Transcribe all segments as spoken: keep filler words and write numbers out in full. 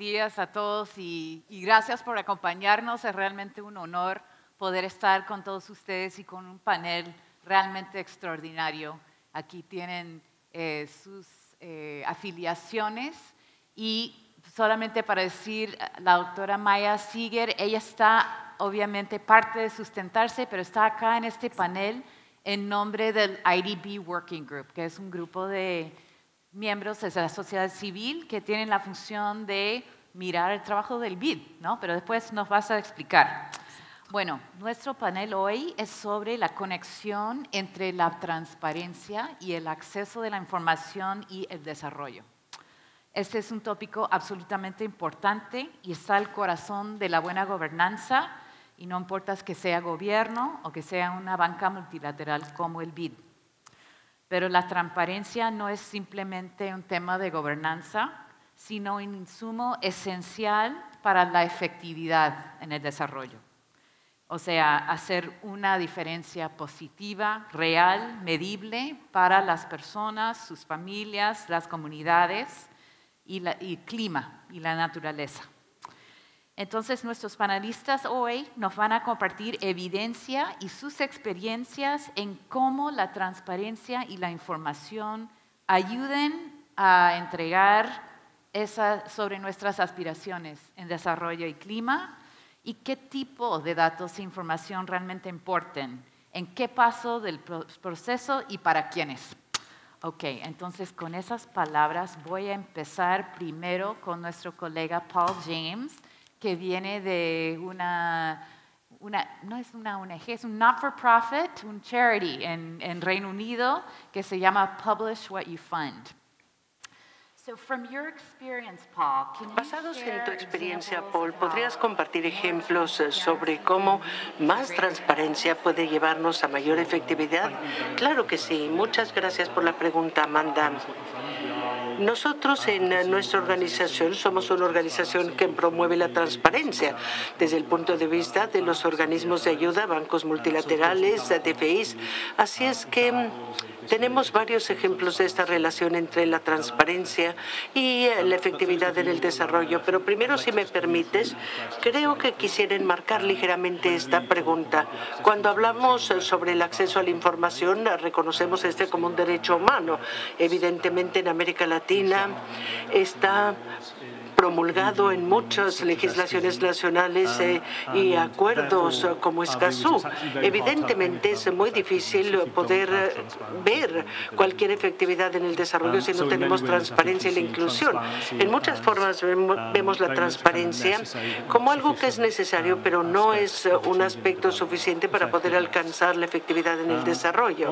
días a todos y, y gracias por acompañarnos. Es realmente un honor poder estar con todos ustedes y con un panel realmente extraordinario. Aquí tienen eh, sus eh, afiliaciones y solamente para decir, la doctora Maya Seeger, ella está obviamente parte de Sustentarse, pero está acá en este panel en nombre del I D B Working Group, que es un grupo de miembros de la sociedad civil que tienen la función de mirar el trabajo del B I D, ¿no? Pero después nos vas a explicar. Bueno, nuestro panel hoy es sobre la conexión entre la transparencia y el acceso de la información y el desarrollo. Este es un tópico absolutamente importante y está al corazón de la buena gobernanza, y no importa que sea gobierno o que sea una banca multilateral como el B I D. Pero la transparencia no es simplemente un tema de gobernanza, sino un insumo esencial para la efectividad en el desarrollo. O sea, hacer una diferencia positiva, real, medible para las personas, sus familias, las comunidades y el clima y la naturaleza. Entonces, nuestros panelistas hoy nos van a compartir evidencia y sus experiencias en cómo la transparencia y la información ayuden a entregar esa, sobre nuestras aspiraciones en desarrollo y clima y qué tipo de datos e información realmente importan, en qué paso del proceso y para quiénes. Ok, entonces con esas palabras voy a empezar primero con nuestro colega Paul James, que viene de una, una, no es una O N G, es un not-for-profit, un charity en, en Reino Unido que se llama Publish What You Fund. So from your experience, Paul, can you Basados en tu share experiencia, examples Paul, of ¿podrías how compartir ejemplos sobre cómo más transparencia puede llevarnos a mayor efectividad? Claro que sí. Muchas gracias por la pregunta, Amanda. Nosotros en nuestra organización somos una organización que promueve la transparencia desde el punto de vista de los organismos de ayuda, bancos multilaterales, D F Is. Así es que tenemos varios ejemplos de esta relación entre la transparencia y la efectividad en el desarrollo. Pero primero, si me permites, creo que quisiera enmarcar ligeramente esta pregunta. Cuando hablamos sobre el acceso a la información, reconocemos este como un derecho humano. Evidentemente, en América Latina está promulgado en muchas legislaciones nacionales eh, y acuerdos como Escazú. Evidentemente es muy difícil poder ver cualquier efectividad en el desarrollo si no tenemos transparencia y la inclusión. En muchas formas vemos la transparencia como algo que es necesario, pero no es un aspecto suficiente para poder alcanzar la efectividad en el desarrollo.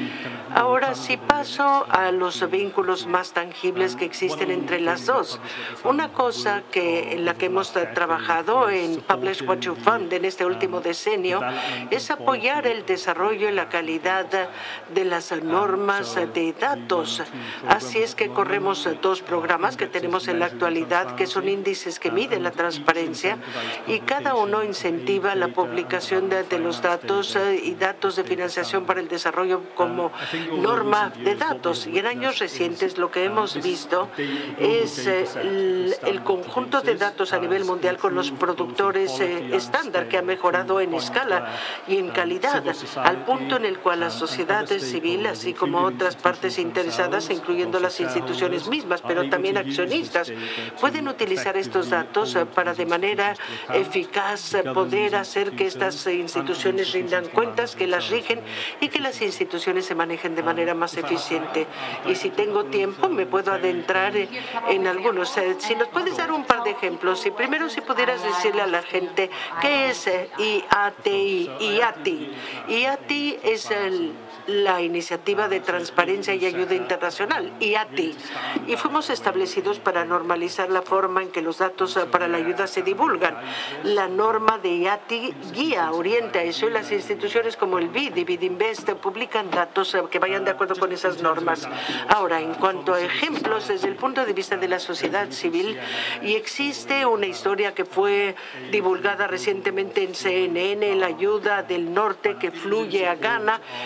Ahora, si paso a los vínculos más tangibles que existen entre las dos, una cosa que, en la que hemos trabajado en Publish What You Fund en este último decenio es apoyar el desarrollo y la calidad de las normas de datos. Así es que corremos dos programas que tenemos en la actualidad, que son índices que miden la transparencia, y cada uno incentiva la publicación de, de los datos y datos de financiación para el desarrollo como norma de datos. Y en años recientes lo que hemos visto es el, el conjunto de datos a nivel mundial con los productores eh, estándar, que ha mejorado en escala y en calidad, al punto en el cual la sociedad civil, así como otras partes interesadas, incluyendo las instituciones mismas, pero también accionistas, pueden utilizar estos datos para de manera eficaz poder hacer que estas instituciones rindan cuentas, que las rigen y que las instituciones se manejen de manera más eficiente. Y si tengo tiempo, me puedo adentrar en algunos. Si nos puedes dar un par de ejemplos. Y primero, si pudieras decirle a la gente qué es I A T I. I A T I. I A T I es el, la Iniciativa de Transparencia y Ayuda Internacional, I A T I. Y fuimos establecidos para normalizar la forma en que los datos para la ayuda se divulgan. La norma de I A T I guía, orienta eso, y las instituciones como el B I D y B I D Invest publican datos que vayan de acuerdo con esas normas. Ahora, en cuanto a ejemplos desde el punto de vista de la sociedad civil, y existe una historia que fue divulgada recientemente en C N N, la ayuda del norte que fluye a Ghana, y era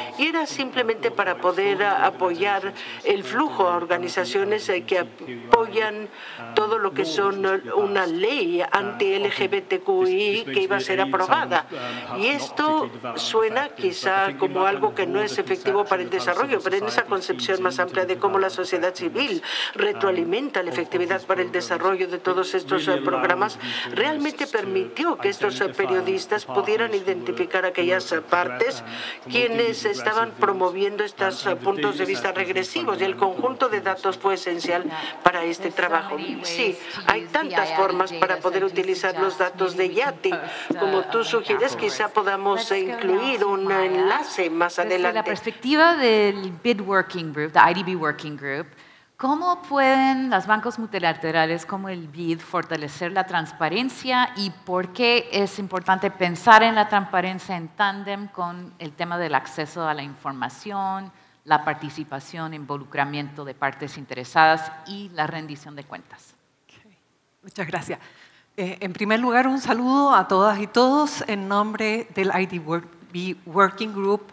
simplemente para poder apoyar el flujo a organizaciones que apoyan todo lo que son una ley anti-L G B T Q I que iba a ser aprobada. Y esto suena quizá como algo que no es efectivo para el desarrollo, pero en esa concepción más amplia de cómo la sociedad civil retroalimenta la efectividad para el desarrollo de todos estos programas, realmente permitió que estos periodistas pudieran identificar aquellas partes quienes estaban promoviendo estos puntos de vista regresivos, y el conjunto de datos fue esencial para este trabajo. Sí, hay tantas formas para poder utilizar los datos de Yati. Como tú sugieres, quizá podamos incluir un enlace más adelante. Desde la perspectiva del B I D Working Group, the I D B Working Group, ¿cómo pueden los bancos multilaterales como el B I D fortalecer la transparencia y por qué es importante pensar en la transparencia en tándem con el tema del acceso a la información, la participación, involucramiento de partes interesadas y la rendición de cuentas? Okay. Muchas gracias. Eh, en primer lugar, un saludo a todas y todos en nombre del I D B Working Group,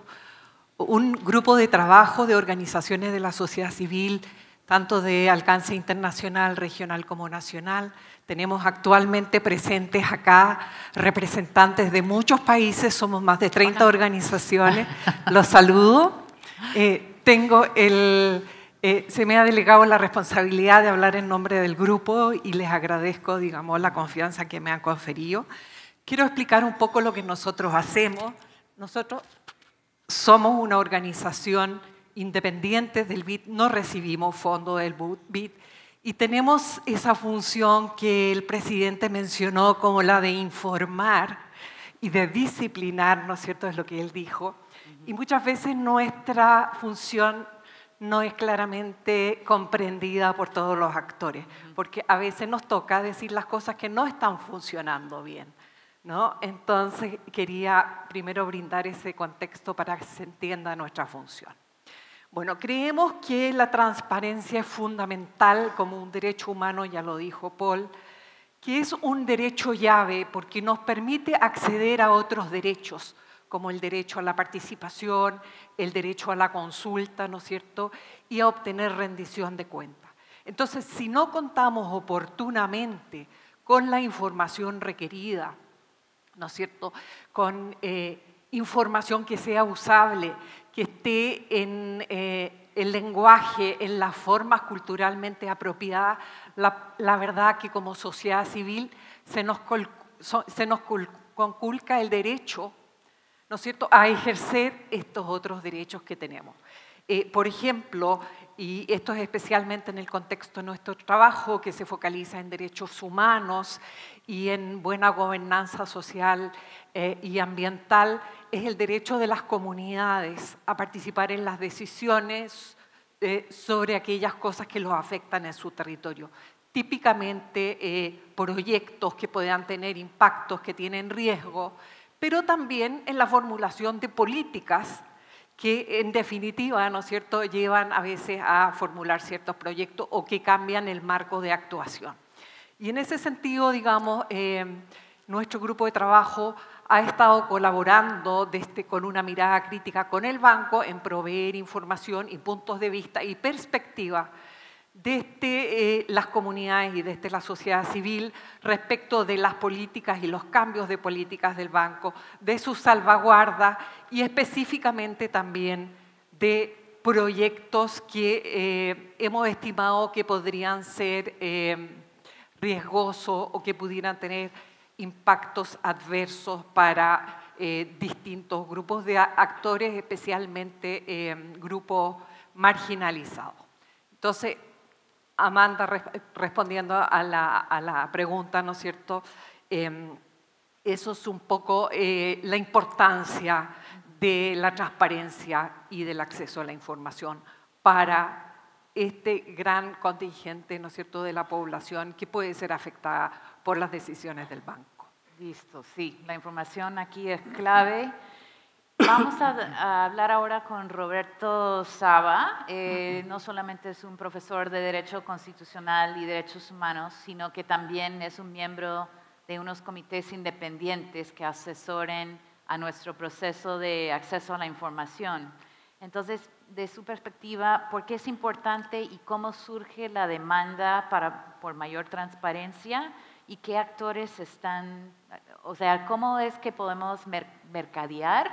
un grupo de trabajo de organizaciones de la sociedad civil, tanto de alcance internacional, regional como nacional. Tenemos actualmente presentes acá representantes de muchos países, somos más de treinta organizaciones. Los saludo. Eh, tengo el, eh, se me ha delegado la responsabilidad de hablar en nombre del grupo y les agradezco, digamos, la confianza que me han conferido. Quiero explicar un poco lo que nosotros hacemos. Nosotros somos una organización independientes del B I D, no recibimos fondos del B I D y tenemos esa función que el presidente mencionó como la de informar y de disciplinar, ¿no es cierto?, es lo que él dijo. Y muchas veces nuestra función no es claramente comprendida por todos los actores, porque a veces nos toca decir las cosas que no están funcionando bien, ¿no? Entonces quería primero brindar ese contexto para que se entienda nuestra función. Bueno, creemos que la transparencia es fundamental como un derecho humano, ya lo dijo Paul, que es un derecho llave porque nos permite acceder a otros derechos, como el derecho a la participación, el derecho a la consulta, ¿no es cierto?, y a obtener rendición de cuentas. Entonces, si no contamos oportunamente con la información requerida, ¿no es cierto?, con eh, información que sea usable, que esté en eh, el lenguaje, en las formas culturalmente apropiadas, la, la verdad que como sociedad civil se nos, col, se nos conculca el derecho, ¿no es cierto?, a ejercer estos otros derechos que tenemos. Eh, por ejemplo, y esto es especialmente en el contexto de nuestro trabajo, que se focaliza en derechos humanos y en buena gobernanza social eh, y ambiental, es el derecho de las comunidades a participar en las decisiones eh, sobre aquellas cosas que los afectan en su territorio. Típicamente eh, proyectos que puedan tener impactos, que tienen riesgo, pero también en la formulación de políticas que en definitiva, ¿no es cierto?, llevan a veces a formular ciertos proyectos o que cambian el marco de actuación. Y en ese sentido, digamos, eh, nuestro grupo de trabajo ha estado colaborando desde, con una mirada crítica con el banco en proveer información y puntos de vista y perspectiva desde eh, las comunidades y desde la sociedad civil respecto de las políticas y los cambios de políticas del banco, de sus salvaguardas y específicamente también de proyectos que eh, hemos estimado que podrían ser eh, riesgosos o que pudieran tener impactos adversos para eh, distintos grupos de actores, especialmente eh, grupos marginalizados. Entonces, Amanda, respondiendo a la, a la pregunta, ¿no es cierto?, eh, eso es un poco eh, la importancia de la transparencia y del acceso a la información para este gran contingente, ¿no es cierto?, de la población que puede ser afectada por las decisiones del banco. Listo, sí, la información aquí es clave. Vamos a, a hablar ahora con Roberto Saba. Eh, no solamente es un profesor de Derecho Constitucional y Derechos Humanos, sino que también es un miembro de unos comités independientes que asesoren a nuestro proceso de acceso a la información. Entonces, de su perspectiva, ¿por qué es importante y cómo surge la demanda para, por mayor transparencia? ¿Y qué actores están, o sea, cómo es que podemos mer mercadear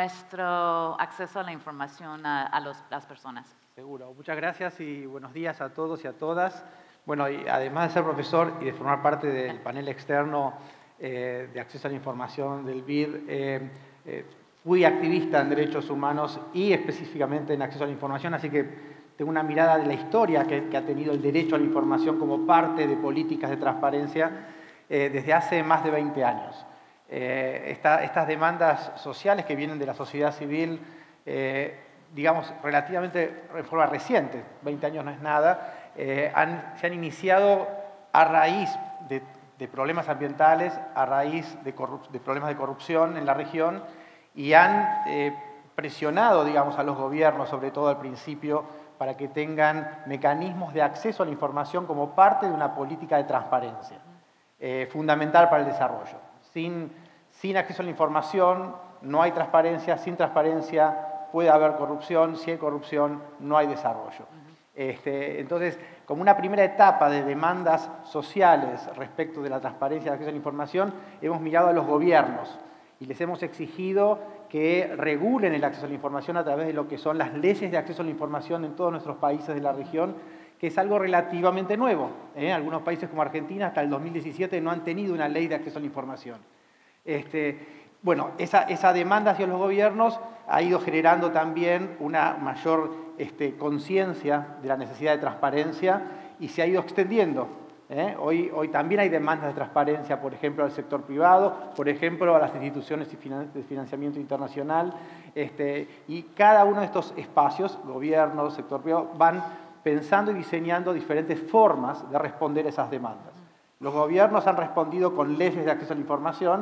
nuestro acceso a la información a, a los, las personas? Seguro. Muchas gracias y buenos días a todos y a todas. Bueno, y además de ser profesor y de formar parte del panel externo eh, de acceso a la información del B I D, eh, eh, fui activista en derechos humanos y específicamente en acceso a la información, así que tengo una mirada de la historia que, que ha tenido el derecho a la información como parte de políticas de transparencia eh, desde hace más de veinte años. Eh, esta, estas demandas sociales que vienen de la sociedad civil, eh, digamos, relativamente de forma reciente, veinte años no es nada, eh, han, se han iniciado a raíz de, de problemas ambientales, a raíz de, de problemas de corrupción en la región, y han eh, presionado, digamos, a los gobiernos, sobre todo al principio, para que tengan mecanismos de acceso a la información como parte de una política de transparencia, eh, fundamental para el desarrollo. Sin, sin acceso a la información no hay transparencia, sin transparencia puede haber corrupción, si hay corrupción no hay desarrollo. Este, entonces, como una primera etapa de demandas sociales respecto de la transparencia y el acceso a la información, hemos mirado a los gobiernos y les hemos exigido que regulen el acceso a la información a través de lo que son las leyes de acceso a la información en todos nuestros países de la región, que es algo relativamente nuevo. ¿eh? Algunos países como Argentina hasta el dos mil diecisiete no han tenido una ley de acceso a la información. Este, bueno, esa, esa demanda hacia los gobiernos ha ido generando también una mayor este, conciencia de la necesidad de transparencia y se ha ido extendiendo. ¿Eh? Hoy, hoy también hay demandas de transparencia, por ejemplo, al sector privado, por ejemplo, a las instituciones de financiamiento internacional, este, y cada uno de estos espacios, gobierno, sector privado, van pensando y diseñando diferentes formas de responder a esas demandas. Los gobiernos han respondido con leyes de acceso a la información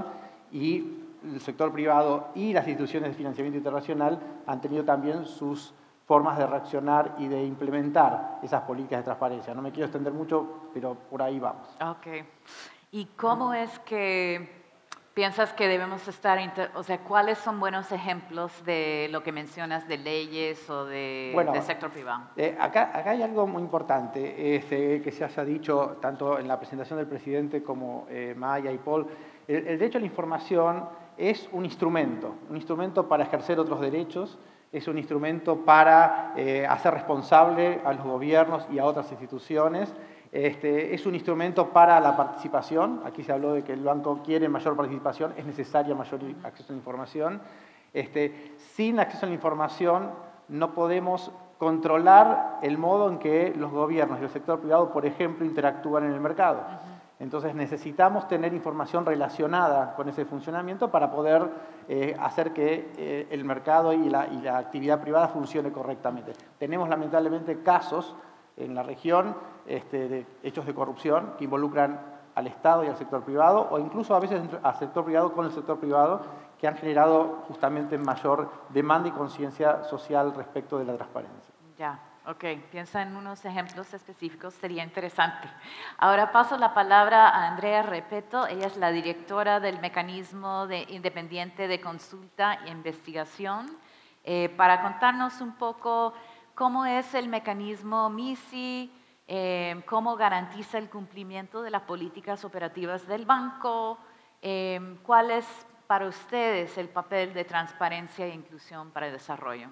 y el sector privado y las instituciones de financiamiento internacional han tenido también sus formas de reaccionar y de implementar esas políticas de transparencia. No me quiero extender mucho, pero por ahí vamos. Ok. ¿Y cómo es que piensas que debemos estar, o sea, cuáles son buenos ejemplos de lo que mencionas de leyes o de, bueno, del sector privado? Eh, acá, acá hay algo muy importante este, que se haya dicho tanto en la presentación del presidente como eh, Maya y Paul. El, el derecho a la información es un instrumento, un instrumento para ejercer otros derechos, es un instrumento para eh, hacer responsable a los gobiernos y a otras instituciones. Este, es un instrumento para la participación. Aquí se habló de que el banco quiere mayor participación, es necesaria mayor acceso a la información. Este, sin acceso a la información no podemos controlar el modo en que los gobiernos y el sector privado, por ejemplo, interactúan en el mercado. Entonces necesitamos tener información relacionada con ese funcionamiento para poder eh, hacer que eh, el mercado y la, y la actividad privada funcione correctamente. Tenemos lamentablemente casos en la región este, de hechos de corrupción que involucran al Estado y al sector privado, o incluso a veces al sector privado con el sector privado, que han generado justamente mayor demanda y conciencia social respecto de la transparencia. Ya. Ok, piensa en unos ejemplos específicos, sería interesante. Ahora paso la palabra a Andrea Repetto, ella es la directora del Mecanismo de Independiente de Consulta e Investigación, eh, para contarnos un poco cómo es el mecanismo M I S I, eh, cómo garantiza el cumplimiento de las políticas operativas del banco, eh, cuál es para ustedes el papel de transparencia e inclusión para el desarrollo.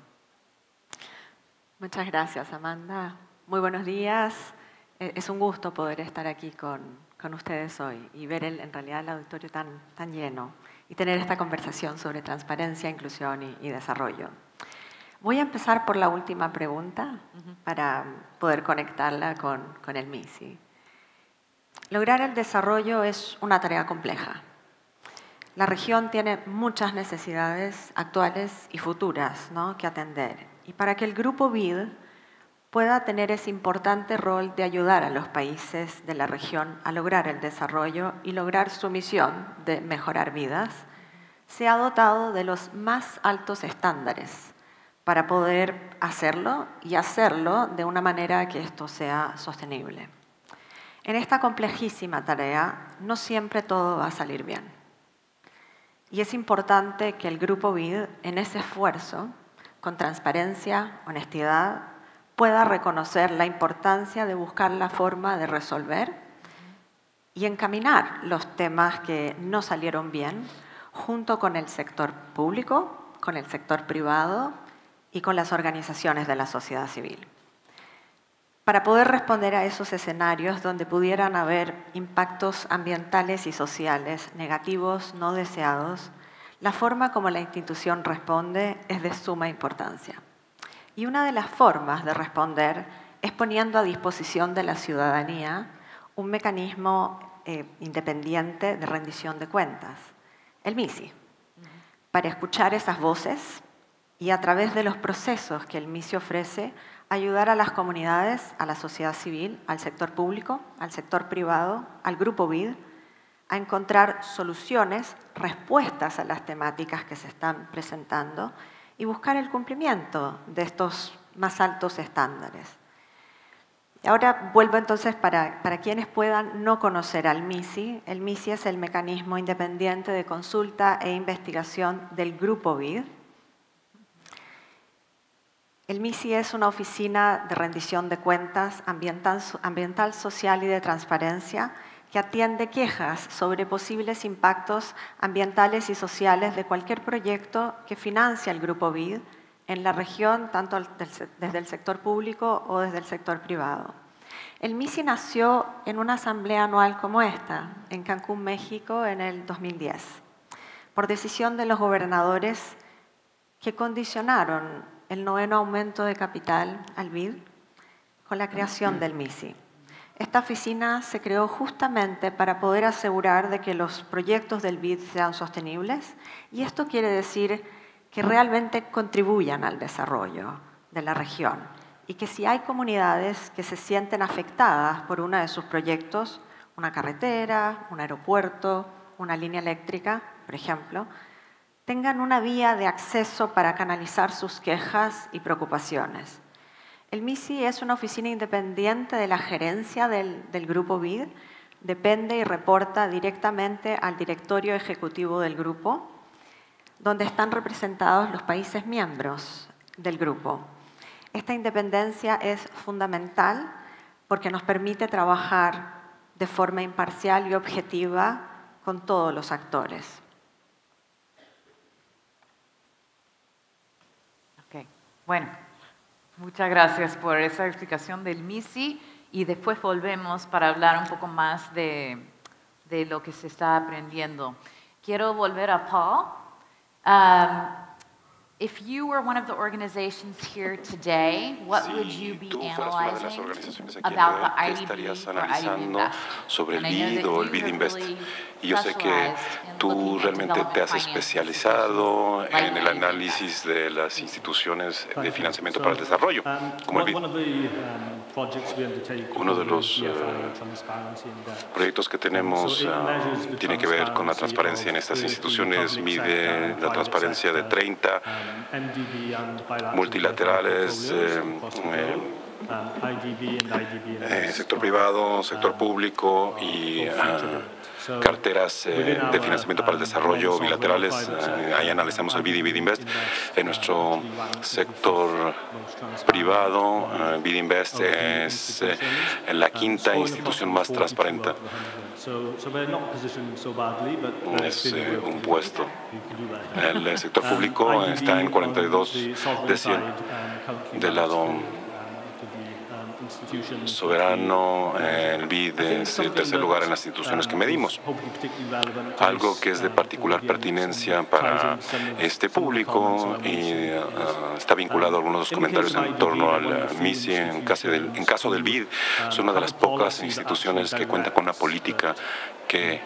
Muchas gracias, Amanda. Muy buenos días. Es un gusto poder estar aquí con, con ustedes hoy y ver el, en realidad el auditorio tan, tan lleno y tener esta conversación sobre transparencia, inclusión y, y desarrollo. Voy a empezar por la última pregunta para poder conectarla con, con el M I S I. Lograr el desarrollo es una tarea compleja. La región tiene muchas necesidades actuales y futuras, ¿no?, que atender. Y para que el Grupo B I D pueda tener ese importante rol de ayudar a los países de la región a lograr el desarrollo y lograr su misión de mejorar vidas, se ha dotado de los más altos estándares para poder hacerlo y hacerlo de una manera que esto sea sostenible. En esta complejísima tarea no siempre todo va a salir bien. Y es importante que el Grupo B I D, en ese esfuerzo, con transparencia, honestidad, pueda reconocer la importancia de buscar la forma de resolver y encaminar los temas que no salieron bien junto con el sector público, con el sector privado y con las organizaciones de la sociedad civil. Para poder responder a esos escenarios donde pudieran haber impactos ambientales y sociales negativos no deseados, la forma como la institución responde es de suma importancia. Y una de las formas de responder es poniendo a disposición de la ciudadanía un mecanismo eh, independiente de rendición de cuentas, el MISI, para escuchar esas voces y a través de los procesos que el MISI ofrece, ayudar a las comunidades, a la sociedad civil, al sector público, al sector privado, al grupo B I D, a encontrar soluciones, respuestas a las temáticas que se están presentando y buscar el cumplimiento de estos más altos estándares. Ahora vuelvo entonces para, para quienes puedan no conocer al MISI. El MISI es el mecanismo independiente de consulta e investigación del grupo B I D. El MISI es una oficina de rendición de cuentas ambiental, ambiental, social y de transparencia que atiende quejas sobre posibles impactos ambientales y sociales de cualquier proyecto que financia el grupo B I D en la región, tanto desde el sector público o desde el sector privado. El MISI nació en una asamblea anual como esta, en Cancún, México, en el dos mil diez, por decisión de los gobernadores que condicionaron el noveno aumento de capital al B I D con la creación del MISI. Esta oficina se creó justamente para poder asegurar de que los proyectos del B I D sean sostenibles y esto quiere decir que realmente contribuyan al desarrollo de la región y que si hay comunidades que se sienten afectadas por uno de sus proyectos, una carretera, un aeropuerto, una línea eléctrica, por ejemplo, tengan una vía de acceso para canalizar sus quejas y preocupaciones. El MISI es una oficina independiente de la gerencia del, del grupo B I D, depende y reporta directamente al directorio ejecutivo del grupo, donde están representados los países miembros del grupo. Esta independencia es fundamental porque nos permite trabajar de forma imparcial y objetiva con todos los actores. Okay. Bueno, muchas gracias por esa explicación del MISI y después volvemos para hablar un poco más de, de lo que se está aprendiendo. Quiero volver a Paul. Um, If you were one of the organizations here today, what would you be analyzing about the I D B or I D B Invest? Sobre el B I D o el B I D Invest. Y yo sé que tú realmente te has especializado en el análisis de las instituciones de financiamiento para el desarrollo, como el B I D. Uno de los uh, proyectos que tenemos uh, tiene que ver con la transparencia en estas instituciones. Mide la transparencia de treinta multilaterales, eh, eh, sector privado, sector público y uh, carteras eh, de financiamiento para el desarrollo bilaterales. Eh, ahí analizamos el B I D y B I D Invest. En nuestro sector privado, uh, B I D Invest es eh, la quinta institución más transparente. Es eh, un puesto. El sector público está en cuarenta y dos de cien. Del lado soberano, el B I D es el tercer lugar en las instituciones que medimos. Algo que es de particular pertinencia para este público y uh, está vinculado a algunos de los comentarios en torno al MISI. En caso del, en caso del B I D, es una de las pocas instituciones que cuenta con una política que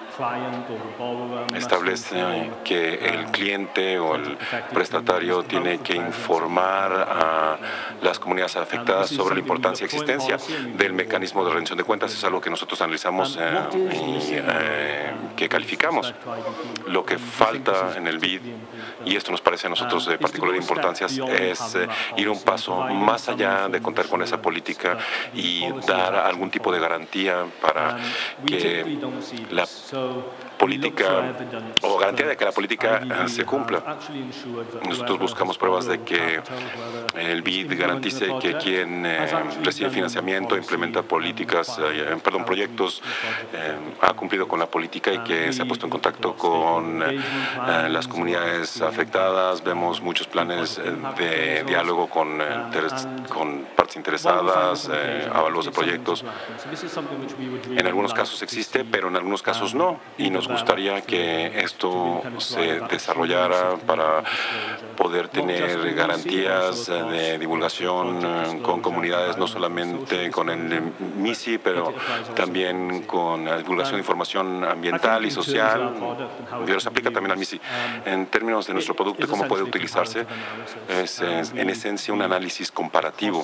establece que el cliente o el prestatario tiene que informar a las comunidades afectadas sobre la importancia y existencia del mecanismo de rendición de cuentas. Es algo que nosotros analizamos eh, y eh, que calificamos. Lo que falta en el B I D, y esto nos parece a nosotros de particular importancia, es eh, ir un paso más allá de contar con esa política y dar algún tipo de garantía para que la política o garantía de que la política se cumpla. Nosotros buscamos pruebas de que el B I D garantice que quien eh, recibe financiamiento, implementa políticas, eh, perdón, proyectos, eh, ha cumplido con la política y que se ha puesto en contacto con eh, las comunidades afectadas. Vemos muchos planes eh, de diálogo con, eh, con partes interesadas, eh, avalúos de proyectos. En algunos casos existe, pero en algunos casos no. Y nos gustaría que esto se desarrollara para poder tener garantías de divulgación con comunidades, no solamente con el M I S I, pero también con la divulgación de información ambiental y social. Pero se aplica también al M I S I. En términos de nuestro producto y cómo puede utilizarse, es, es en esencia un análisis comparativo.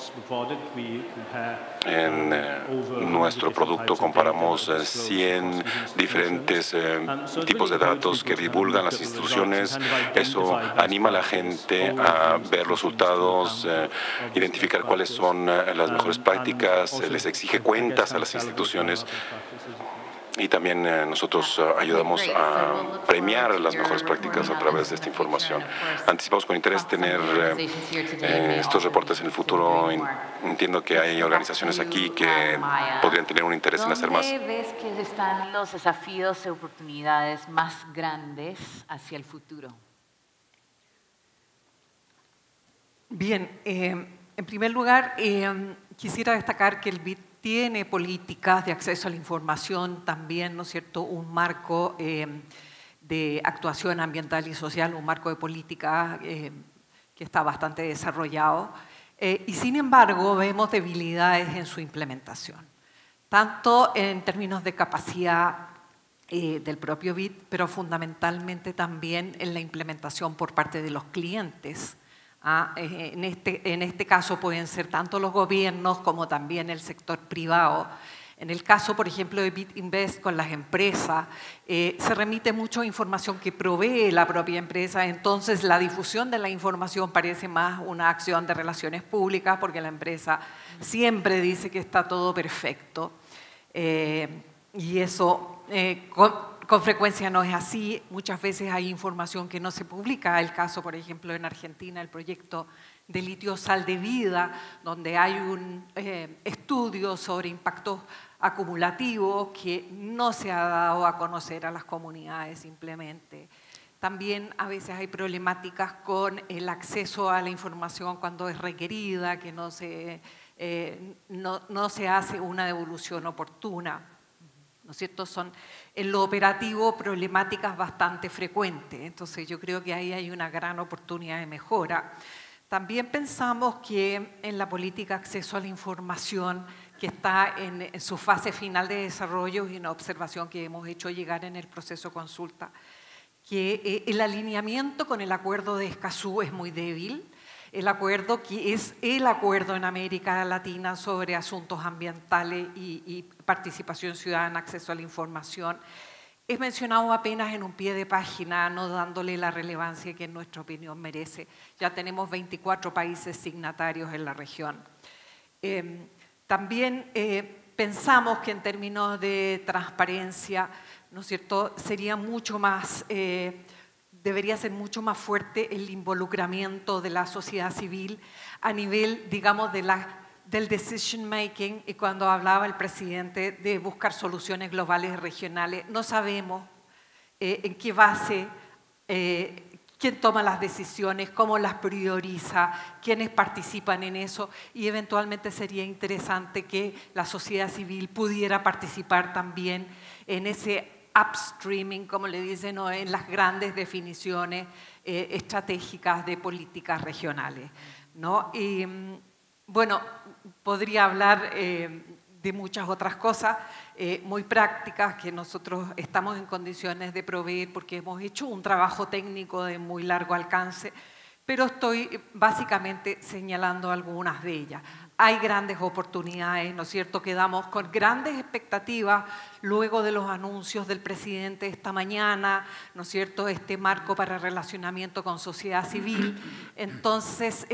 En eh, nuestro producto comparamos eh, cien diferentes eh, tipos de datos que divulgan las instituciones. Eso anima a la gente a ver resultados, eh, identificar cuáles son eh, las mejores prácticas, eh, les exige cuentas a las instituciones. Y también eh, nosotros uh, ayudamos a premiar las mejores prácticas a través de esta información. Anticipamos con interés tener eh, eh, estos reportes en el futuro. Entiendo que hay organizaciones aquí que podrían tener un interés en hacer más. ¿Dónde ves que están los desafíos y oportunidades más grandes hacia el futuro? Bien, eh, en primer lugar, eh, quisiera destacar que el B I D tiene políticas de acceso a la información, también, ¿no es cierto?, un marco eh, de actuación ambiental y social, un marco de política eh, que está bastante desarrollado. Eh, y sin embargo, vemos debilidades en su implementación, tanto en términos de capacidad eh, del propio B I D, pero fundamentalmente también en la implementación por parte de los clientes. Ah, en, este, en este caso pueden ser tanto los gobiernos como también el sector privado. En el caso, por ejemplo, de B I D Invest con las empresas, eh, se remite mucha información que provee la propia empresa, entonces la difusión de la información parece más una acción de relaciones públicas porque la empresa siempre dice que está todo perfecto. Eh, y eso eh, con, Con frecuencia no es así, muchas veces hay información que no se publica. El caso, por ejemplo, en Argentina, el proyecto de litio sal de vida, donde hay un eh, estudio sobre impactos acumulativos que no se ha dado a conocer a las comunidades simplemente. También a veces hay problemáticas con el acceso a la información cuando es requerida, que no se, eh, no, no se hace una devolución oportuna. ¿No es cierto? Son en lo operativo problemáticas bastante frecuentes. Entonces yo creo que ahí hay una gran oportunidad de mejora. También pensamos que en la política de acceso a la información, que está en, en su fase final de desarrollo y una observación que hemos hecho llegar en el proceso consulta, que eh, el alineamiento con el acuerdo de Escazú es muy débil. El acuerdo que es el acuerdo en América Latina sobre asuntos ambientales y, y participación ciudadana, acceso a la información, es mencionado apenas en un pie de página, no dándole la relevancia que en nuestra opinión merece. Ya tenemos veinticuatro países signatarios en la región. Eh, también eh, pensamos que en términos de transparencia, ¿no es cierto?, sería mucho más... Eh, debería ser mucho más fuerte el involucramiento de la sociedad civil a nivel, digamos, de la, del decision making. Y cuando hablaba el presidente de buscar soluciones globales y regionales, no sabemos eh, en qué base, eh, quién toma las decisiones, cómo las prioriza, quiénes participan en eso, y eventualmente sería interesante que la sociedad civil pudiera participar también en ese upstreaming, como le dicen, ¿no?, en las grandes definiciones eh, estratégicas de políticas regionales, ¿no? Y, bueno, podría hablar eh, de muchas otras cosas eh, muy prácticas que nosotros estamos en condiciones de proveer porque hemos hecho un trabajo técnico de muy largo alcance, pero estoy básicamente señalando algunas de ellas. Hay grandes oportunidades, ¿no es cierto? Quedamos con grandes expectativas luego de los anuncios del presidente esta mañana, ¿no es cierto? Este marco para relacionamiento con sociedad civil. Entonces, eh,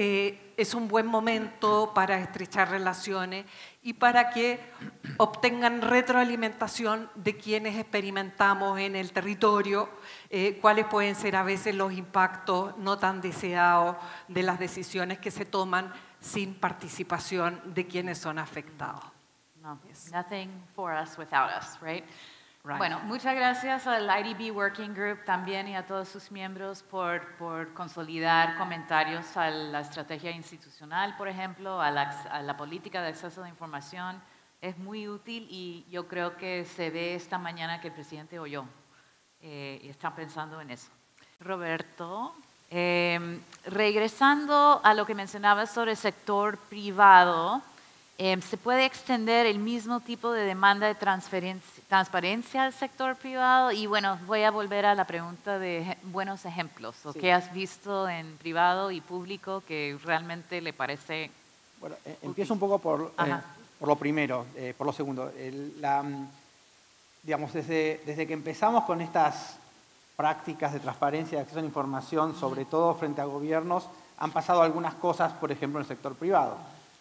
eh, es un buen momento para estrechar relaciones y para que obtengan retroalimentación de quienes experimentamos en el territorio, eh, cuáles pueden ser a veces los impactos no tan deseados de las decisiones que se toman sin participación de quienes son afectados. No, nothing for us without us, right? Right. Bueno, muchas gracias al I D B Working Group también y a todos sus miembros por, por consolidar comentarios a la estrategia institucional, por ejemplo, a la, a la política de acceso a la información. Es muy útil y yo creo que se ve esta mañana que el presidente oyó eh, y está pensando en eso. Roberto, eh, regresando a lo que mencionabas sobre el sector privado, Eh, ¿se puede extender el mismo tipo de demanda de transparencia al sector privado? Y bueno, voy a volver a la pregunta de buenos ejemplos. ¿O sí. qué has visto en privado y público que realmente le parece Bueno, eh, empiezo un poco por, eh, por lo primero, eh, por lo segundo. El, la, digamos, desde, desde que empezamos con estas prácticas de transparencia y de acceso a la información, sobre todo frente a gobiernos, han pasado algunas cosas, por ejemplo, en el sector privado.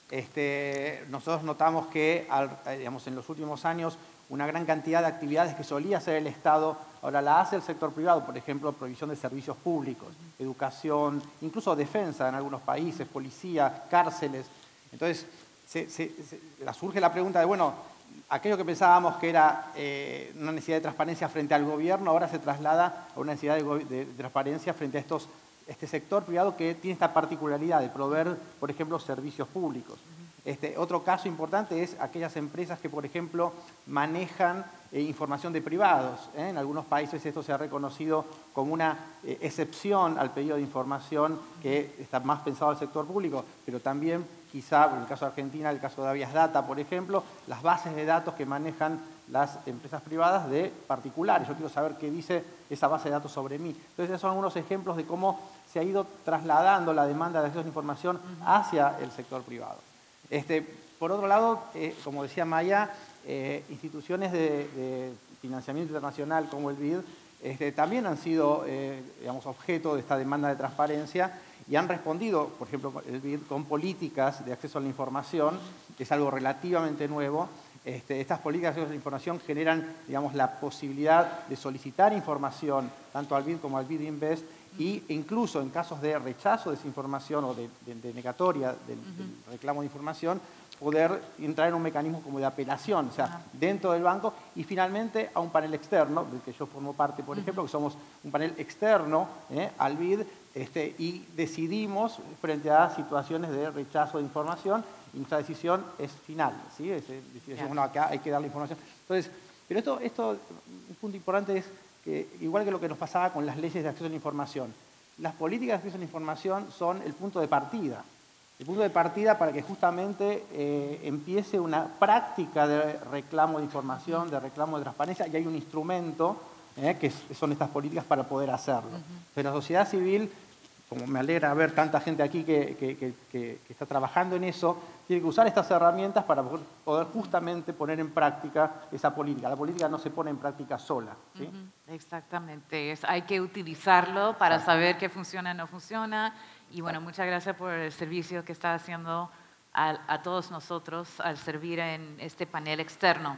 Este, nosotros notamos que al, digamos, en los últimos años una gran cantidad de actividades que solía hacer el Estado, ahora la hace el sector privado, por ejemplo, provisión de servicios públicos, educación, incluso defensa en algunos países, policía, cárceles. Entonces, se, se, se, surge la pregunta de, bueno, aquello que pensábamos que era eh, una necesidad de transparencia frente al gobierno, ahora se traslada a una necesidad de, de, de transparencia frente a estos este sector privado que tiene esta particularidad de proveer, por ejemplo, servicios públicos. Este, otro caso importante es aquellas empresas que, por ejemplo, manejan eh, información de privados. ¿eh? En algunos países esto se ha reconocido como una eh, excepción al pedido de información que está más pensado al sector público, pero también quizá, en el caso de Argentina, el caso de Avias Data, por ejemplo, las bases de datos que manejan las empresas privadas de particulares. Yo quiero saber qué dice esa base de datos sobre mí. Entonces, esos son algunos ejemplos de cómo se ha ido trasladando la demanda de acceso a la información hacia el sector privado. Este, por otro lado, eh, como decía Maya, eh, instituciones de, de financiamiento internacional como el B I D este, también han sido eh, digamos, objeto de esta demanda de transparencia y han respondido, por ejemplo, el B I D con políticas de acceso a la información, que es algo relativamente nuevo. Este, estas políticas de acceso a la información generan, digamos, la posibilidad de solicitar información tanto al B I D como al B I D Invest y incluso en casos de rechazo de esa información o de, de, de negatoria del, uh-huh. del reclamo de información, poder entrar en un mecanismo como de apelación, o sea, uh-huh. dentro del banco y finalmente a un panel externo, del que yo formo parte, por uh-huh. ejemplo, que somos un panel externo eh, al B I D este, y decidimos frente a situaciones de rechazo de información y nuestra decisión es final, ¿sí? Es, es, decimos, yeah. bueno, acá hay que darle información. Entonces, pero esto, esto, un punto importante es que, igual que lo que nos pasaba con las leyes de acceso a la información, las políticas de acceso a la información son el punto de partida. El punto de partida para que justamente eh, empiece una práctica de reclamo de información, de reclamo de transparencia, y hay un instrumento eh, que son estas políticas para poder hacerlo. Uh-huh. Pero la sociedad civil, como me alegra ver tanta gente aquí que, que, que, que, que está trabajando en eso, tiene que usar estas herramientas para poder justamente poner en práctica esa política. La política no se pone en práctica sola. ¿sí? Uh-huh. Exactamente. Es, hay que utilizarlo para Exacto. saber qué funciona y no funciona. Y bueno, muchas gracias por el servicio que está haciendo a, a todos nosotros al servir en este panel externo.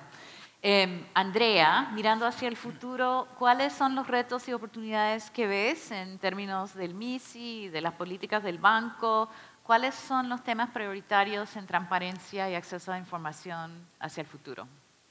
Eh, Andrea, mirando hacia el futuro, ¿cuáles son los retos y oportunidades que ves en términos del M I S I, de las políticas del banco? ¿Cuáles son los temas prioritarios en transparencia y acceso a la información hacia el futuro?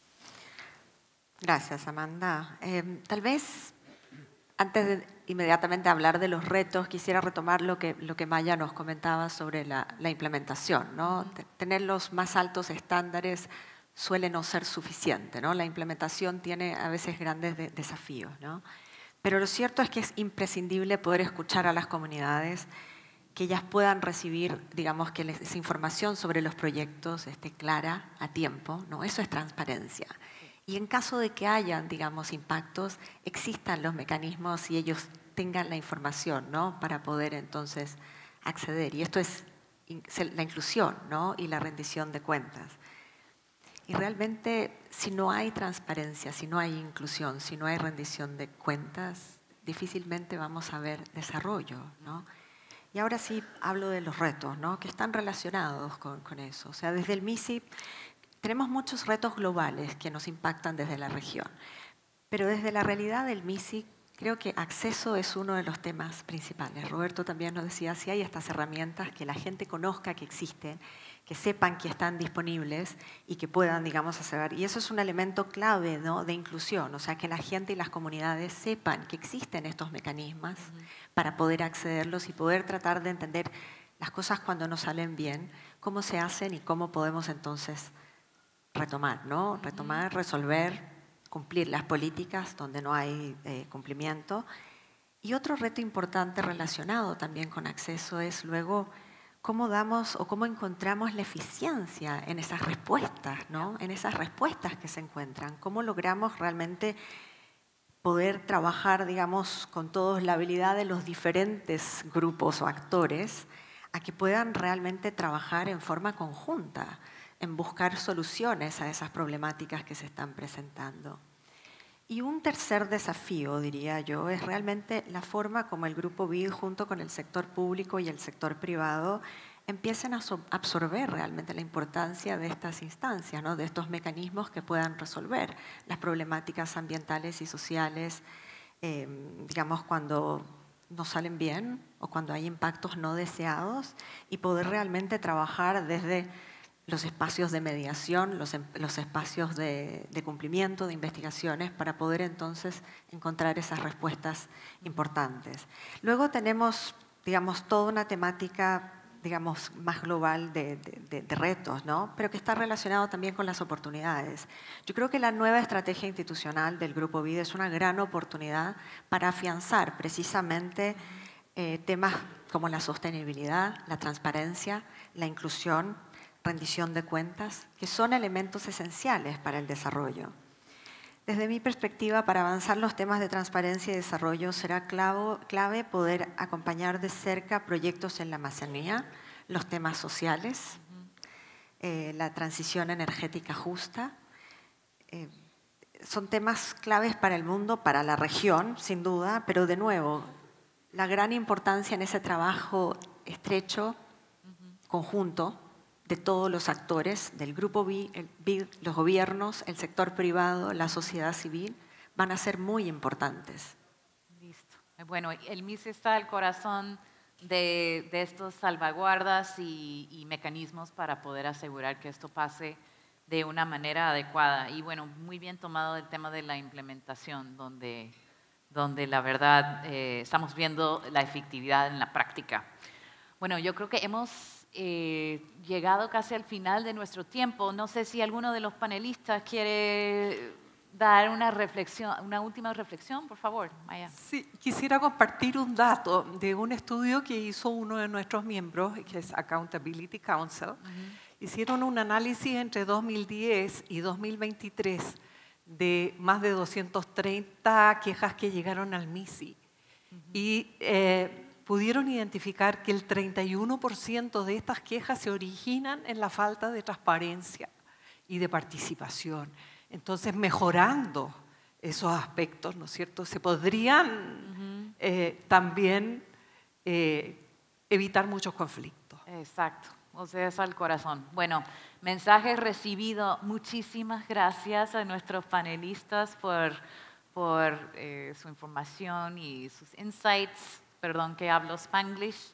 Gracias, Amanda. Eh, tal vez, antes de inmediatamente hablar de los retos, quisiera retomar lo que, lo que Maya nos comentaba sobre la, la implementación, ¿no? Uh-huh. Tener los más altos estándares suele no ser suficiente, ¿no? La implementación tiene a veces grandes de, desafíos, ¿no? Pero lo cierto es que es imprescindible poder escuchar a las comunidades, que ellas puedan recibir, digamos, que les, esa información sobre los proyectos esté clara a tiempo, ¿no? Eso es transparencia. Y en caso de que hayan, digamos, impactos, existan los mecanismos y ellos tengan la información, ¿no? Para poder entonces acceder. Y esto es la inclusión, ¿no? Y la rendición de cuentas. Y realmente, si no hay transparencia, si no hay inclusión, si no hay rendición de cuentas, difícilmente vamos a ver desarrollo, ¿no? Y ahora sí hablo de los retos, ¿no? Que están relacionados con, con eso. O sea, desde el M I S I tenemos muchos retos globales que nos impactan desde la región. Pero desde la realidad del M I S I, creo que acceso es uno de los temas principales. Roberto también nos decía, si hay estas herramientas, que la gente conozca que existen, que sepan que están disponibles y que puedan, digamos, hacer. Y eso es un elemento clave, ¿no?, de inclusión, o sea, que la gente y las comunidades sepan que existen estos mecanismos uh-huh. para poder accederlos y poder tratar de entender las cosas cuando no salen bien, cómo se hacen y cómo podemos entonces retomar, ¿no? Uh-huh. Retomar, resolver, cumplir las políticas donde no hay eh, cumplimiento. Y otro reto importante relacionado también con acceso es luego cómo damos o cómo encontramos la eficiencia en esas respuestas, ¿no? En esas respuestas que se encuentran. Cómo logramos realmente poder trabajar, digamos, con todos la habilidad de los diferentes grupos o actores a que puedan realmente trabajar en forma conjunta, en buscar soluciones a esas problemáticas que se están presentando. Y un tercer desafío, diría yo, es realmente la forma como el Grupo B I D, junto con el sector público y el sector privado, empiecen a absorber realmente la importancia de estas instancias, ¿no?, de estos mecanismos que puedan resolver las problemáticas ambientales y sociales, eh, digamos, cuando no salen bien o cuando hay impactos no deseados, y poder realmente trabajar desde los espacios de mediación, los, los espacios de, de cumplimiento, de investigaciones, para poder entonces encontrar esas respuestas importantes. Luego tenemos, digamos, toda una temática, digamos, más global de, de, de retos, ¿no?, pero que está relacionado también con las oportunidades. Yo creo que la nueva estrategia institucional del Grupo B I D es una gran oportunidad para afianzar precisamente eh, temas como la sostenibilidad, la transparencia, la inclusión, rendición de cuentas, que son elementos esenciales para el desarrollo. Desde mi perspectiva, para avanzar los temas de transparencia y desarrollo, será clave, clave poder acompañar de cerca proyectos en la Amazonía, los temas sociales, eh, la transición energética justa. Eh, son temas claves para el mundo, para la región, sin duda, pero de nuevo, la gran importancia en ese trabajo estrecho, conjunto, de todos los actores, del Grupo B I D, los gobiernos, el sector privado, la sociedad civil, van a ser muy importantes. Listo. Bueno, el M I S I está al corazón de, de estos salvaguardas y, y mecanismos para poder asegurar que esto pase de una manera adecuada. Y bueno, muy bien tomado el tema de la implementación, donde, donde la verdad eh, estamos viendo la efectividad en la práctica. Bueno, yo creo que hemos Eh, llegado casi al final de nuestro tiempo. No sé si alguno de los panelistas quiere dar una reflexión, una última reflexión, por favor, Maya. Sí, quisiera compartir un dato de un estudio que hizo uno de nuestros miembros, que es Accountability Council. Uh-huh. Hicieron un análisis entre dos mil diez y dos mil veintitrés de más de doscientas treinta quejas que llegaron al M I S I. Uh-huh. Y eh, pudieron identificar que el treinta y uno por ciento de estas quejas se originan en la falta de transparencia y de participación. Entonces, mejorando esos aspectos, ¿no es cierto?, se podrían uh-huh. eh, también eh, evitar muchos conflictos. Exacto, o sea, es al corazón. Bueno, mensaje recibido. Muchísimas gracias a nuestros panelistas por, por eh, su información y sus insights. Perdón que hablo Spanglish,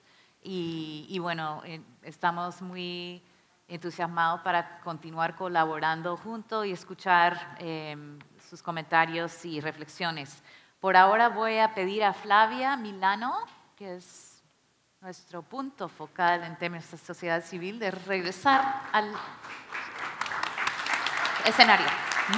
y, y bueno, eh, estamos muy entusiasmados para continuar colaborando juntos y escuchar eh, sus comentarios y reflexiones. Por ahora voy a pedir a Flavia Milano, que es nuestro punto focal en temas de sociedad civil, de regresar al escenario.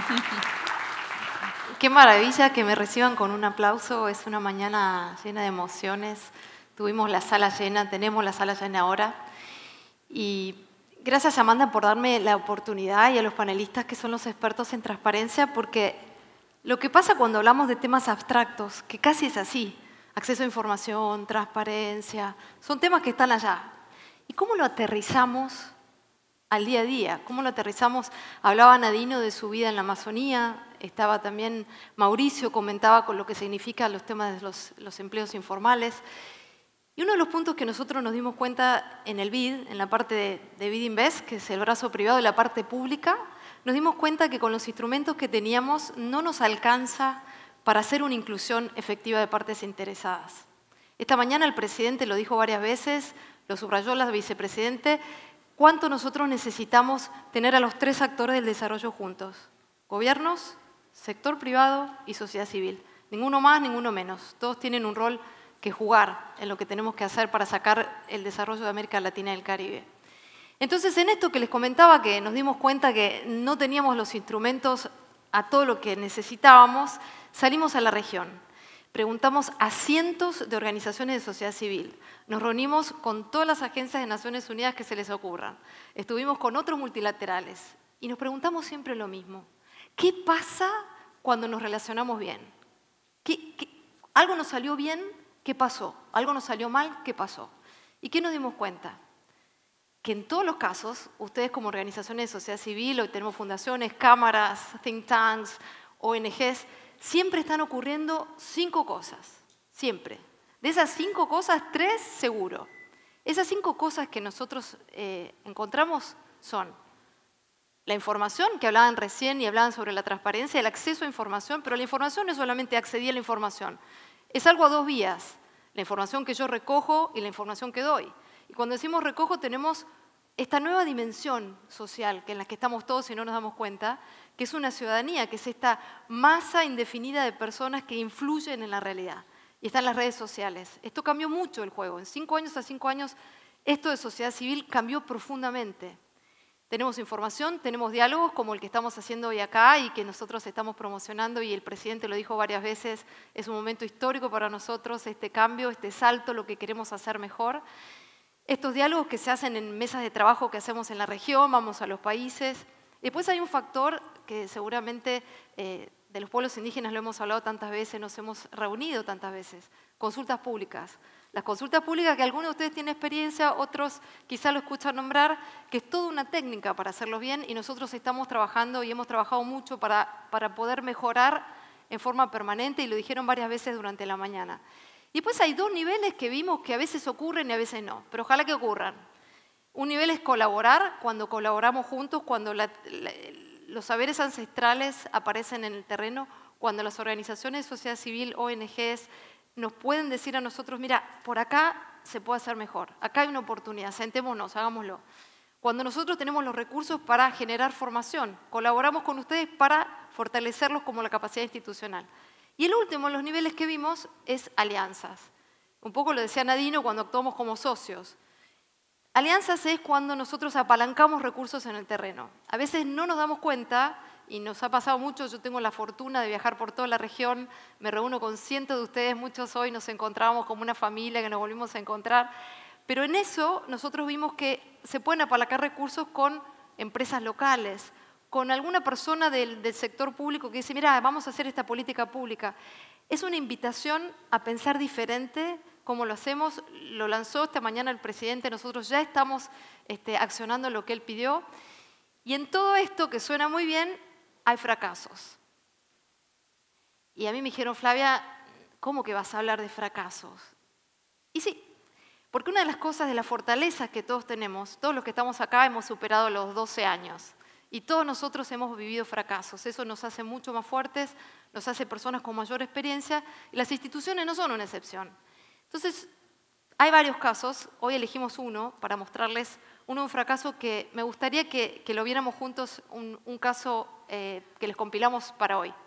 Qué maravilla que me reciban con un aplauso, es una mañana llena de emociones. Tuvimos la sala llena, tenemos la sala llena ahora. Y gracias, Amanda, por darme la oportunidad, y a los panelistas que son los expertos en transparencia, porque lo que pasa cuando hablamos de temas abstractos, que casi es así, acceso a información, transparencia, son temas que están allá. ¿Y cómo lo aterrizamos al día a día? ¿Cómo lo aterrizamos? Hablaba Nadino de su vida en la Amazonía, estaba también Mauricio, comentaba con lo que significan los temas de los, los empleos informales. Y uno de los puntos que nosotros nos dimos cuenta en el B I D, en la parte de, de B I D Invest, que es el brazo privado de la parte pública, nos dimos cuenta que con los instrumentos que teníamos no nos alcanza para hacer una inclusión efectiva de partes interesadas. Esta mañana el presidente lo dijo varias veces, lo subrayó la vicepresidente, cuánto nosotros necesitamos tener a los tres actores del desarrollo juntos. Gobiernos, sector privado y sociedad civil. Ninguno más, ninguno menos. Todos tienen un rol que jugar en lo que tenemos que hacer para sacar el desarrollo de América Latina y el Caribe. Entonces, en esto que les comentaba, que nos dimos cuenta que no teníamos los instrumentos a todo lo que necesitábamos, salimos a la región. Preguntamos a cientos de organizaciones de sociedad civil. Nos reunimos con todas las agencias de Naciones Unidas que se les ocurran. Estuvimos con otros multilaterales y nos preguntamos siempre lo mismo. ¿Qué pasa cuando nos relacionamos bien? ¿Qué, qué, ¿Algo nos salió bien? ¿Qué pasó? ¿Algo nos salió mal? ¿Qué pasó? ¿Y qué nos dimos cuenta? Que en todos los casos, ustedes como organizaciones de sociedad civil, hoy tenemos fundaciones, cámaras, think tanks, O N Ges, siempre están ocurriendo cinco cosas, siempre. De esas cinco cosas, tres seguro. Esas cinco cosas que nosotros eh, encontramos son la información, que hablaban recién y hablaban sobre la transparencia, el acceso a información, pero la información no es solamente acceder a la información, es algo a dos vías, la información que yo recojo y la información que doy. Y cuando decimos recojo tenemos esta nueva dimensión social que en la que estamos todos y no nos damos cuenta, que es una ciudadanía, que es esta masa indefinida de personas que influyen en la realidad. Y están las redes sociales. Esto cambió mucho el juego. En cinco años a cinco años, esto de sociedad civil cambió profundamente. Tenemos información, tenemos diálogos como el que estamos haciendo hoy acá y que nosotros estamos promocionando, y el presidente lo dijo varias veces, es un momento histórico para nosotros, este cambio, este salto, lo que queremos hacer mejor. Estos diálogos que se hacen en mesas de trabajo que hacemos en la región, vamos a los países. Después hay un factor que seguramente eh, de los pueblos indígenas lo hemos hablado tantas veces, nos hemos reunido tantas veces, consultas públicas. Las consultas públicas que algunos de ustedes tienen experiencia, otros quizá lo escuchan nombrar, que es toda una técnica para hacerlo bien y nosotros estamos trabajando y hemos trabajado mucho para, para poder mejorar en forma permanente y lo dijeron varias veces durante la mañana. Y después hay dos niveles que vimos que a veces ocurren y a veces no, pero ojalá que ocurran. Un nivel es colaborar, cuando colaboramos juntos, cuando la, la, los saberes ancestrales aparecen en el terreno, cuando las organizaciones de sociedad civil, O N Ges, nos pueden decir a nosotros, mira, por acá se puede hacer mejor, acá hay una oportunidad, sentémonos, hagámoslo. Cuando nosotros tenemos los recursos para generar formación, colaboramos con ustedes para fortalecerlos como la capacidad institucional. Y el último, los niveles que vimos, es alianzas. Un poco lo decía Nadino cuando actuamos como socios. Alianzas es cuando nosotros apalancamos recursos en el terreno. A veces no nos damos cuenta, y nos ha pasado mucho, yo tengo la fortuna de viajar por toda la región, me reúno con cientos de ustedes, muchos hoy nos encontramos como una familia que nos volvimos a encontrar, pero en eso nosotros vimos que se pueden apalancar recursos con empresas locales, con alguna persona del, del sector público que dice, mira, vamos a hacer esta política pública. Es una invitación a pensar diferente cómo lo hacemos. Lo lanzó esta mañana el presidente, nosotros ya estamos este, accionando lo que él pidió. Y en todo esto, que suena muy bien, hay fracasos. Y a mí me dijeron, Flavia, ¿cómo que vas a hablar de fracasos? Y sí, porque una de las cosas de las fortalezas que todos tenemos, todos los que estamos acá hemos superado los doce años. Y todos nosotros hemos vivido fracasos. Eso nos hace mucho más fuertes, nos hace personas con mayor experiencia, y las instituciones no son una excepción. Entonces, hay varios casos, hoy elegimos uno para mostrarles uno de un fracaso que me gustaría que, que lo viéramos juntos, un, un caso eh, que les compilamos para hoy.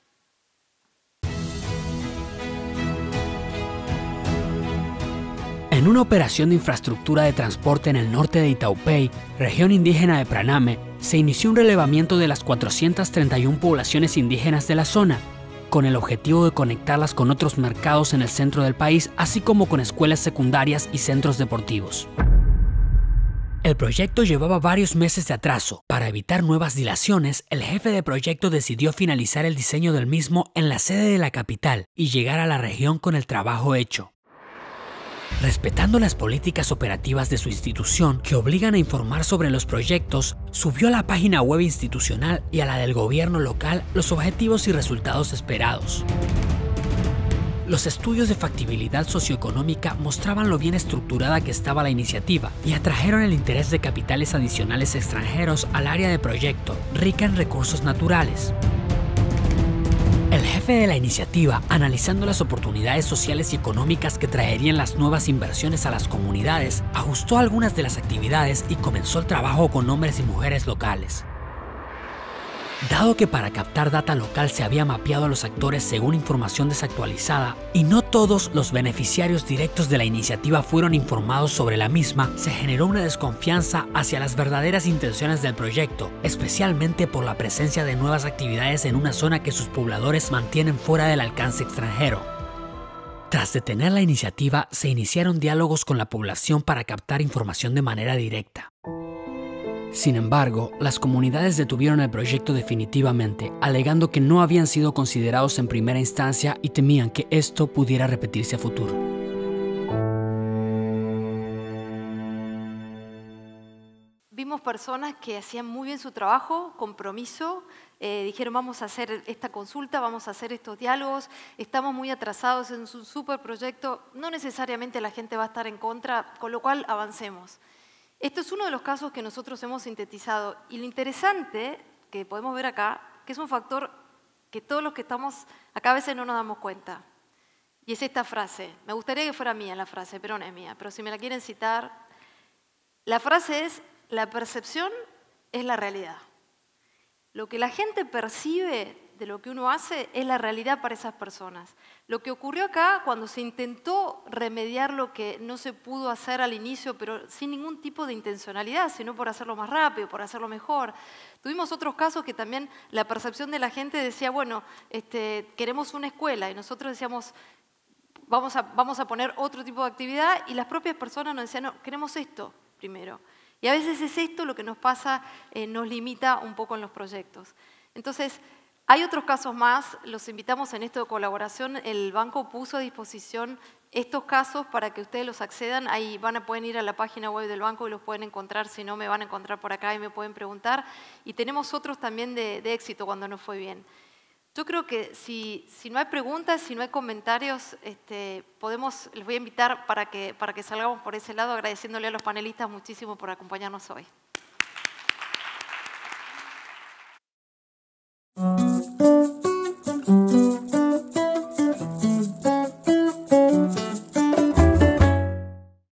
En una operación de infraestructura de transporte en el norte de Itaupey, región indígena de Praname, se inició un relevamiento de las cuatrocientas treinta y una poblaciones indígenas de la zona, con el objetivo de conectarlas con otros mercados en el centro del país, así como con escuelas secundarias y centros deportivos. El proyecto llevaba varios meses de atraso. Para evitar nuevas dilaciones, el jefe de proyecto decidió finalizar el diseño del mismo en la sede de la capital y llegar a la región con el trabajo hecho. Respetando las políticas operativas de su institución que obligan a informar sobre los proyectos, subió a la página web institucional y a la del gobierno local los objetivos y resultados esperados. Los estudios de factibilidad socioeconómica mostraban lo bien estructurada que estaba la iniciativa y atrajeron el interés de capitales adicionales extranjeros al área de proyecto, rica en recursos naturales. El jefe de la iniciativa, analizando las oportunidades sociales y económicas que traerían las nuevas inversiones a las comunidades, ajustó algunas de las actividades y comenzó el trabajo con hombres y mujeres locales. Dado que para captar data local se había mapeado a los actores según información desactualizada y no todos los beneficiarios directos de la iniciativa fueron informados sobre la misma, se generó una desconfianza hacia las verdaderas intenciones del proyecto, especialmente por la presencia de nuevas actividades en una zona que sus pobladores mantienen fuera del alcance extranjero. Tras detener la iniciativa, se iniciaron diálogos con la población para captar información de manera directa. Sin embargo, las comunidades detuvieron el proyecto definitivamente, alegando que no habían sido considerados en primera instancia y temían que esto pudiera repetirse a futuro. Vimos personas que hacían muy bien su trabajo, compromiso, eh, dijeron vamos a hacer esta consulta, vamos a hacer estos diálogos, estamos muy atrasados en su super proyecto, no necesariamente la gente va a estar en contra, con lo cual avancemos. Esto es uno de los casos que nosotros hemos sintetizado y lo interesante que podemos ver acá, que es un factor que todos los que estamos acá a veces no nos damos cuenta. Y es esta frase. Me gustaría que fuera mía la frase, pero no es mía. Pero si me la quieren citar, la frase es: la percepción es la realidad. Lo que la gente percibe de lo que uno hace es la realidad para esas personas. Lo que ocurrió acá cuando se intentó remediar lo que no se pudo hacer al inicio, pero sin ningún tipo de intencionalidad, sino por hacerlo más rápido, por hacerlo mejor. Tuvimos otros casos que también la percepción de la gente decía, bueno, este, queremos una escuela, y nosotros decíamos, vamos a, vamos a poner otro tipo de actividad, y las propias personas nos decían, no, queremos esto primero. Y a veces es esto lo que nos pasa, eh, nos limita un poco en los proyectos. Entonces, hay otros casos más, los invitamos en esto de colaboración, el banco puso a disposición estos casos para que ustedes los accedan, ahí van a, pueden ir a la página web del banco y los pueden encontrar, si no me van a encontrar por acá y me pueden preguntar, y tenemos otros también de, de éxito cuando nos fue bien. Yo creo que si, si no hay preguntas, si no hay comentarios, este, podemos, les voy a invitar para que, para que salgamos por ese lado, agradeciéndole a los panelistas muchísimo por acompañarnos hoy.